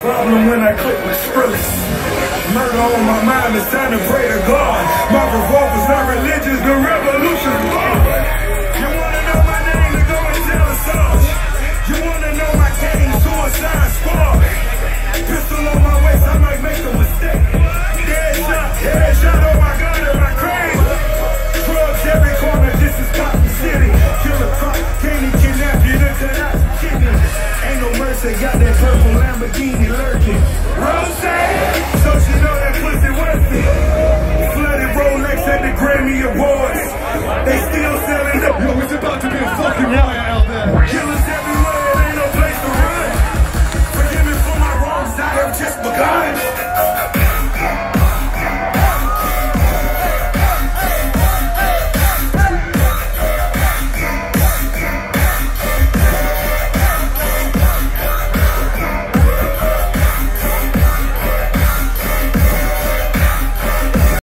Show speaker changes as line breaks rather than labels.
Problem when I click with Skrillex. Murder on my mind, it's time to pray to God. My revolver's not religious, the revolution's born. You wanna know my name, then go and tell us all. You wanna know my gang, Suicide Squad. Pistol on my waist, I might make a mistake. Headshot, oh my God, am I crazy? Drugs every corner, this is Cotton City. Killer Croc, can't even kidnap you, look at that kidney. Ain't no mercy, got that purple Lamborghini.